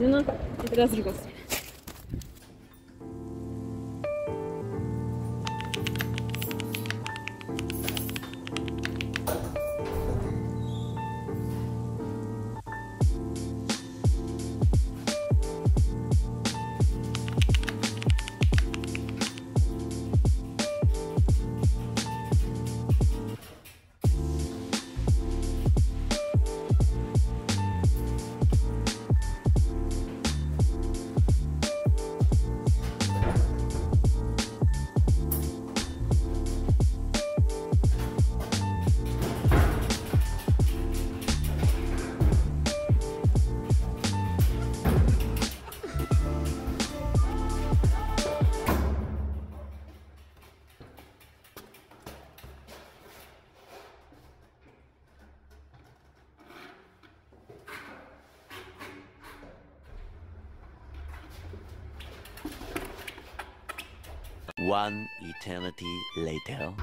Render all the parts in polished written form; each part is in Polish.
No i teraz drugą stronę. One eternity later.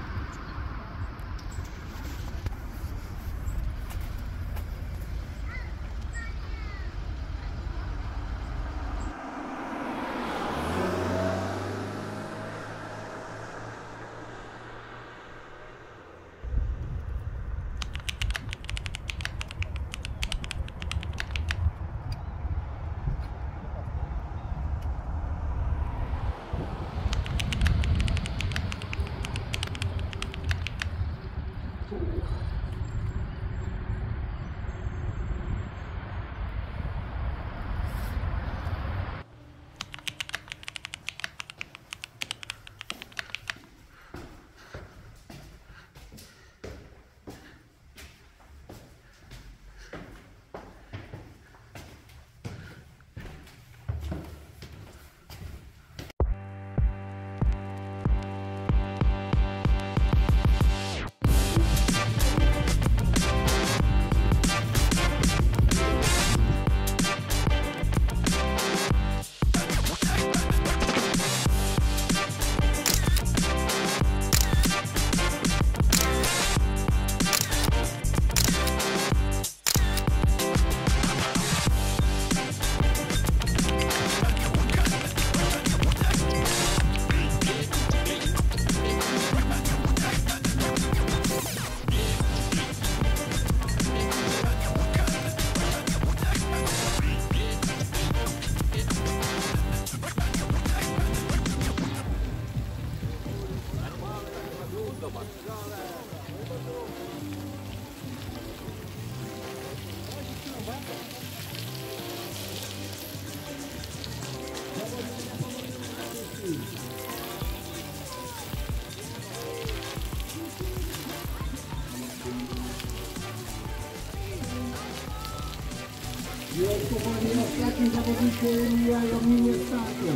Jest kochani ostatni zawodnicy mijają linię startu.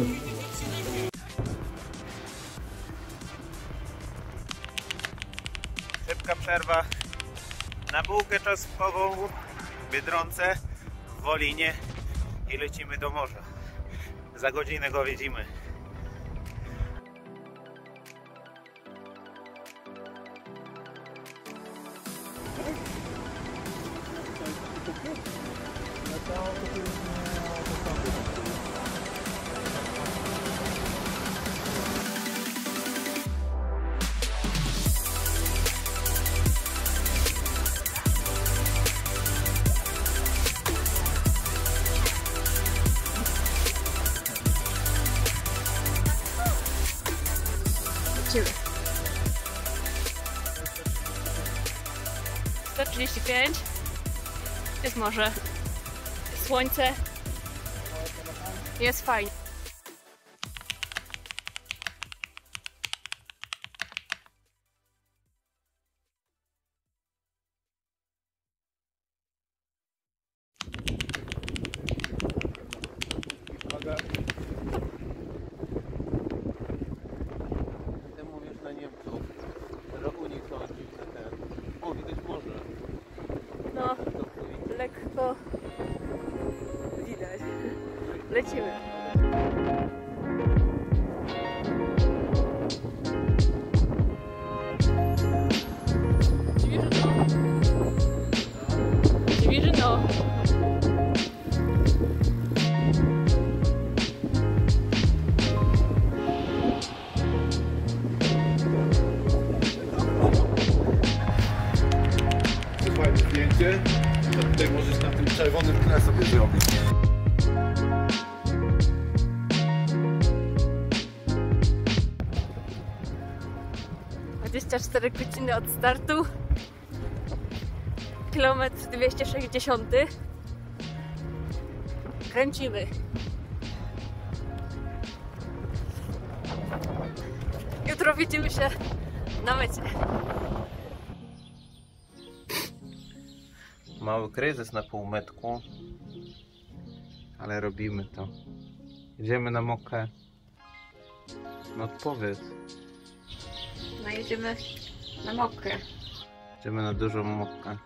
Szybka przerwa na bułkę czosnkową w Biedronce, w Wolinie i lecimy do morza. Za godzinę go widzimy. Lecimy. 135. Jest morze. Jest słońce. Jest fajnie. Ty mówisz na Niemców, że u nich są dziwne te... O, widać morze. No, lekko widać. Lecimy. czerwonym tle sobie zrobię. Dwadzieścia 4 godziny od startu. Kilometr 260. Kręcimy. Jutro widzimy się na mecie. Mały kryzys na półmetku, ale robimy to. Idziemy na mokę. No odpowiedz. No jedziemy na mokę. Idziemy na dużą mokę.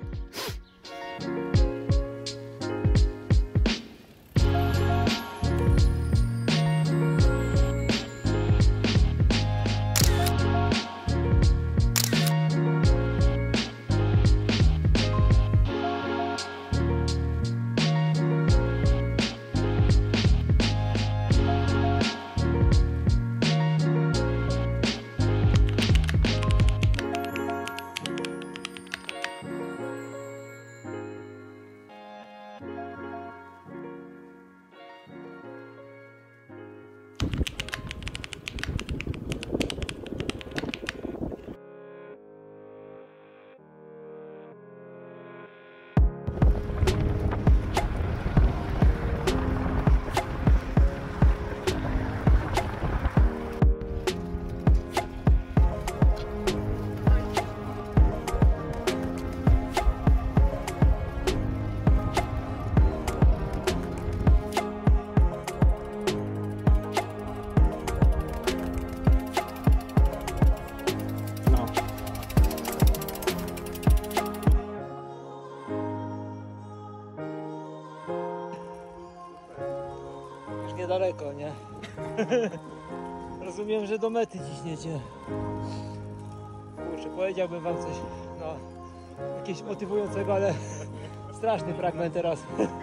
Niedaleko, nie? Rozumiem, że do mety ciśniecie. Kurczę, powiedziałbym wam coś, no, jakieś motywującego, ale straszny fragment teraz.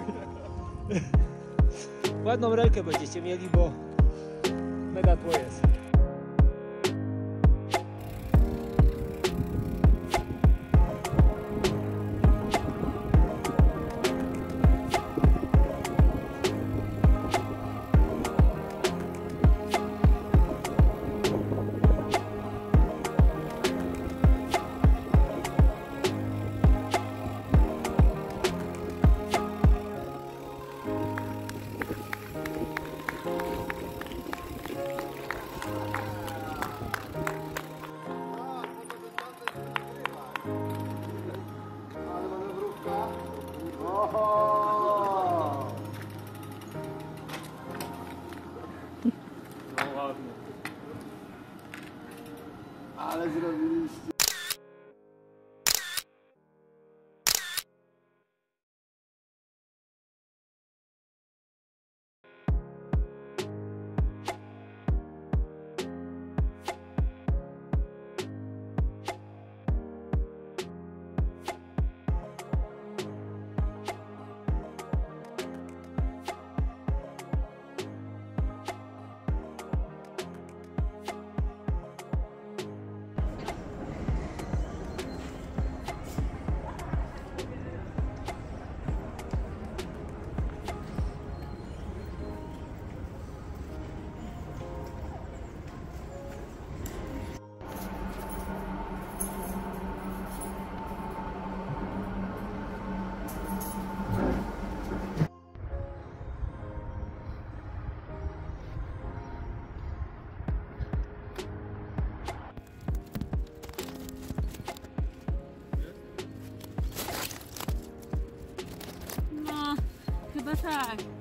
Ładną rękę będziecie mieli, bo mega tło jest. Ale zrobiliście. No, chyba tak.